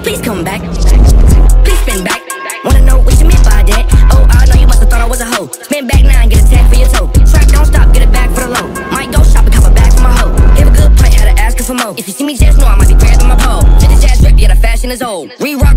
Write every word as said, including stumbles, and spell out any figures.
Please come back. Please spin back. Wanna know what you meant by that? Oh, I know you must've thought I was a hoe. Spin back now and get a tag for your toe. Trap, don't stop, get it back for the low. Might go shop and cop a bag for my hoe. Give a good play, had to ask her for more. If you see me just know I might be grabbing my pole. Did the jazz rip, yeah, the fashion is old. Rewrite.